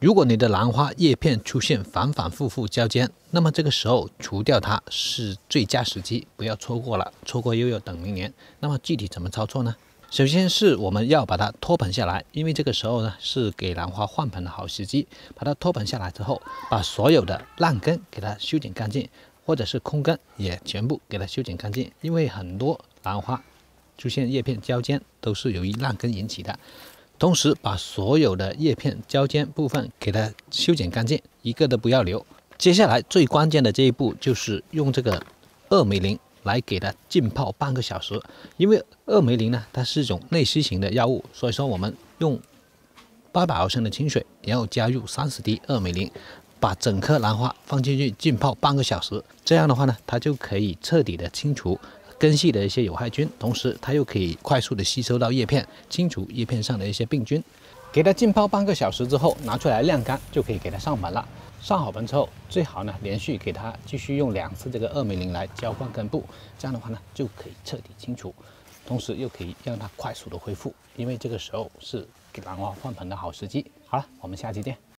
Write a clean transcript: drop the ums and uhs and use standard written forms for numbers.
如果你的兰花叶片出现反反复复焦尖，那么这个时候除掉它是最佳时机，不要错过了，错过又要等明年。那么具体怎么操作呢？首先是我们要把它托盆下来，因为这个时候呢是给兰花换盆的好时机。把它托盆下来之后，把所有的烂根给它修剪干净，或者是空根也全部给它修剪干净。因为很多兰花出现叶片焦尖都是由于烂根引起的。同时把所有的叶片焦尖部分给它修剪干净，一个都不要留。接下来最关键的这一步就是用这个2枚灵来给它浸泡半个小时。因为2枚灵呢，它是一种内吸型的药物，所以说我们用800毫升的清水，然后加入30滴2枚灵，把整颗兰花放进去浸泡半个小时。这样的话呢，它就可以彻底的清除根系的一些有害菌，同时它又可以快速的吸收到叶片，清除叶片上的一些病菌。给它浸泡半个小时之后，拿出来晾干，就可以给它上盆了。上好盆之后，最好呢连续给它继续用2次这个2枚灵来浇灌根部，这样的话呢就可以彻底清除，同时又可以让它快速的恢复。因为这个时候是给兰花换盆的好时机。好了，我们下期见。